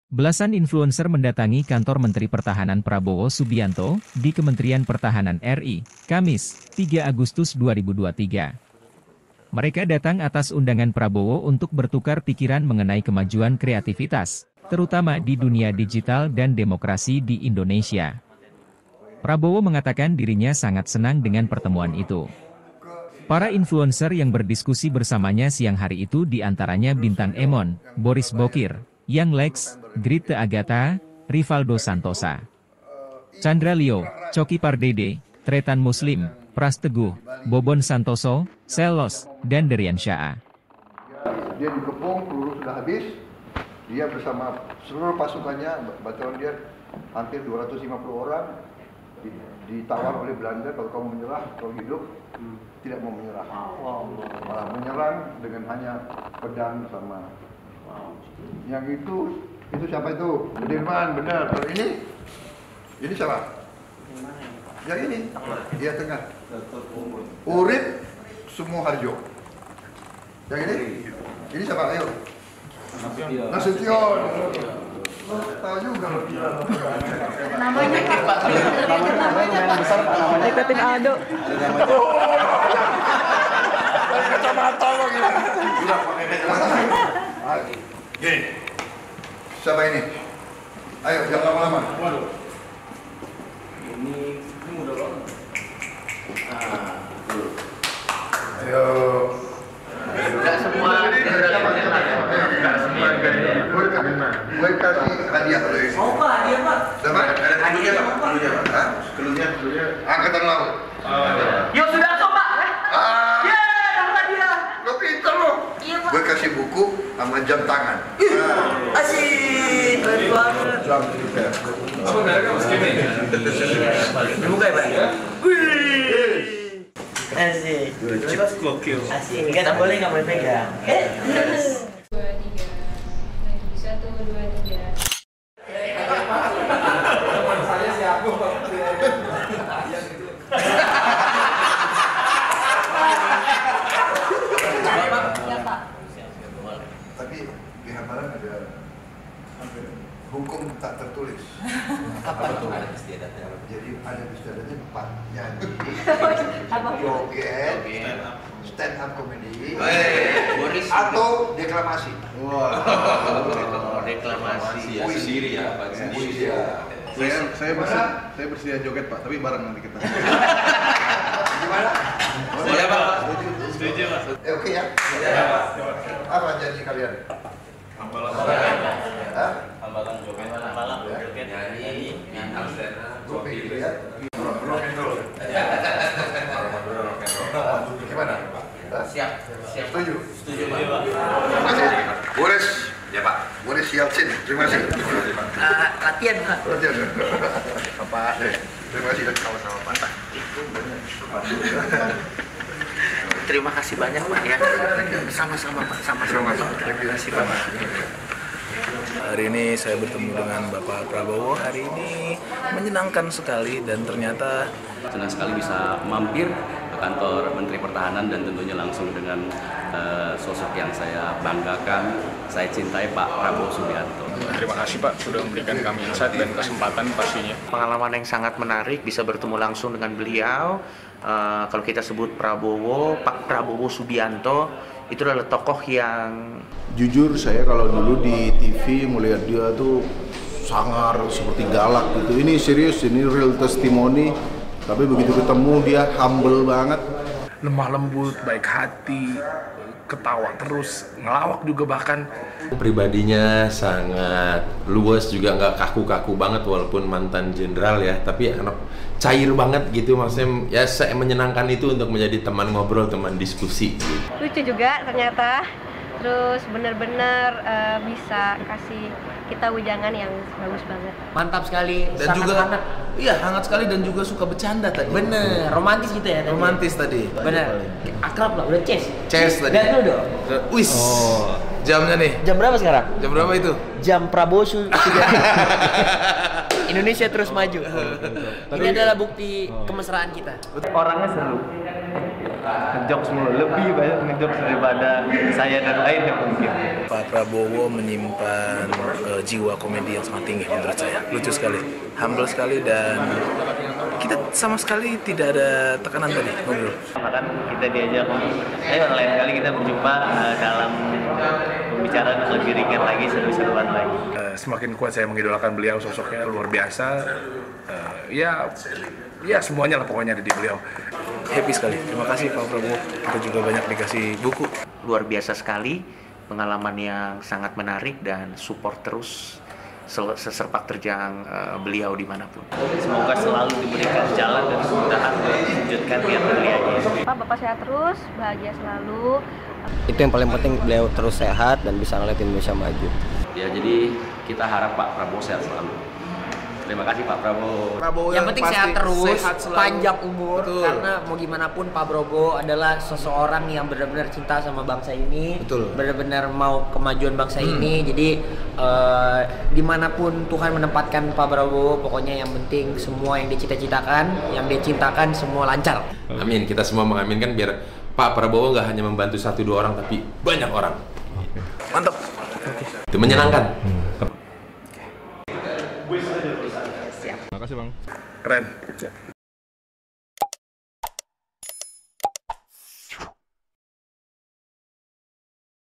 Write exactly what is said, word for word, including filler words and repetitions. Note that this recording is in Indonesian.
Belasan influencer mendatangi kantor Menteri Pertahanan Prabowo Subianto di Kementerian Pertahanan R I, Kamis, tiga Agustus dua ribu dua puluh tiga. Mereka datang atas undangan Prabowo untuk bertukar pikiran mengenai kemajuan kreativitas, terutama di dunia digital dan demokrasi di Indonesia. Prabowo mengatakan dirinya sangat senang dengan pertemuan itu. Para influencer yang berdiskusi bersamanya siang hari itu diantaranya Bintang Emon, Boris Bokir, Yang Lex, Grite Agatha, Rivaldo Santosa, Chandra Leo, Coki Pardede, Tretan Muslim, Pras Teguh, Bobon Santoso, Selos, dan Derian Syah. Dia dikepung, peluru sudah habis, dia bersama seluruh pasukannya, batalion dia hampir dua ratus lima puluh orang, ditawar oleh Belanda kalau kamu menyerah, kalau hidup, hmm. tidak mau menyerah. Wow. Malah menyerang dengan hanya pedang sama. Wow. Yang itu, itu siapa itu? Sudirman, benar. Kalau ini, ini siapa? Yang ini, dia tengah. Urip Sumoharjo. Yang ini, ini siapa? Ayo. Nasution. Tahu juga loh. Namanya Pak. Namanya yang besar Pak, namanya deketin Aldo. Kacamata lo gitu. Gini. Siapa ini? Ayo, jangan lama-lama. Waduh. Ini ini mudah banget. Ah, dulu. Ayo. Enggak semua enggak semua gaya. Gue kasih hadiah dulu ini. Mau Pak, hadiah Pak. Siapa? Ada hadiah Pak. Keluarnya, Hah? Keluarnya, keluarnya. Angkatan Laut. Yo sudah so Pak. Ah. Ye, dapat hadiah. Lo pintar lo. Iya Pak. Gue kasih buku sama jam tangan. Asik. Keren banget. Jam juga. Oh, dari kamu segini. Dibuka ya Pak? Wih. Asik. Jelas gokil. Asik. Enggak boleh enggak boleh pegang. Eh. Dua tiga. Lagi satu dua tiga. Teman saya si aku. Tapi di Hambalang ada hukum tak tertulis. Apa itu? Jadi ada istiadatnya empat nyanyi, Apa? joget, stand up comedy, Boris atau deklamasi. Oh, deklamasi. Puisi sendiri ya, Pak. Puisi ya. Saya saya bersedia, saya bersedia joget Pak, tapi bareng nanti kita. Gimana? Boleh Pak. Setuju Pak. Eh, oke ya. Apa janji kalian? Hambalang. Hah? Hambalang joget. Hambalang joget. Nyanyi, nyanyi. Oke gitu ya. Rock and roll. Gimana? Hah? Siap. Siap. Setuju? Setuju Pak. Terima kasih. Boris. Ya Pak. Boris Yeltsin. Terima kasih. Ah, latihan Pak. Latihan. Bapak. Terima kasih dan kawan-kawan Pak. Terima kasih banyak Pak ya. Sama-sama Pak. Sama-sama Pak. Terima kasih Pak. Hari ini saya bertemu dengan Bapak Prabowo. Hari ini menyenangkan sekali dan ternyata senang sekali bisa mampir ke kantor Menteri Pertahanan dan tentunya langsung dengan uh, sosok yang saya banggakan, saya cintai, Pak Prabowo Subianto. Terima kasih Pak sudah memberikan kami insight dan kesempatan pastinya. Pengalaman yang sangat menarik bisa bertemu langsung dengan beliau. Uh, kalau kita sebut Prabowo, Pak Prabowo Subianto itu adalah tokoh yang Jujur saya kalau dulu di T V melihat dia tuh sangar seperti galak gitu. Ini serius, ini real testimoni. Tapi begitu ketemu dia humble banget. lemah lembut, baik hati, ketawa terus, ngelawak juga bahkan. Pribadinya sangat luas juga, nggak kaku-kaku banget walaupun mantan jenderal ya, tapi anak cair banget gitu, maksudnya ya saya menyenangkan itu untuk menjadi teman ngobrol, teman diskusi. Lucu juga ternyata. Terus benar-benar uh, bisa kasih kita ujangan yang bagus banget. Mantap sekali. Dan sangat juga hangat. Iya, hangat sekali dan juga suka bercanda tadi. Bener, romantis gitu ya. Tadi. Romantis tadi. Bener. Akrab lah, udah ces. Ces tadi. Dan lu dong. Wis. Oh. Jamnya nih. Jam berapa sekarang? Jam berapa itu? Jam Prabowo su- sudah. Indonesia terus maju. Ini adalah bukti kemesraan kita. orangnya seru. ngejokes mulu, lebih banyak ngejokes daripada saya dan lainnya mungkin. Pak Prabowo menyimpan uh, jiwa komedi yang sangat tinggi menurut saya. Lucu sekali, humble sekali, dan kita sama sekali tidak ada tekanan tadi ngobrol. Bahkan kita diajak, ayo lain kali kita berjumpa uh, dalam pembicaraan yang lebih ringan lagi, seru-seruan lagi. Uh, semakin kuat saya mengidolakan beliau, sosoknya luar biasa. Uh, ya, ya semuanya lah pokoknya ada di beliau. Happy sekali. Terima kasih Pak Prabowo. Kita juga banyak dikasih buku. Luar biasa sekali, pengalaman yang sangat menarik dan support terus seserpak terjang uh, beliau dimanapun. Semoga selalu diberikan jalan dan kemudahan untuk mewujudkan niat beliaunya. Pak, Bapak sehat terus, bahagia selalu. Itu yang paling penting, beliau terus sehat dan bisa ngeliat Indonesia maju. Ya, jadi kita harap Pak Prabowo sehat selalu. Terima kasih Pak Prabowo. Prabowo yang, yang penting sehat terus, sehat panjang umur. Betul. Karena mau gimana pun Pak Prabowo adalah seseorang yang benar-benar cinta sama bangsa ini, benar-benar mau kemajuan bangsa hmm. ini. Jadi uh, dimanapun Tuhan menempatkan Pak Prabowo, pokoknya yang penting semua yang dicita-citakan, yang dia cintakan semua lancar. Amin. Kita semua mengaminkan biar Pak Prabowo nggak hanya membantu satu dua orang, tapi banyak orang. Mantap. Itu menyenangkan. Terima kasih Bang. Keren.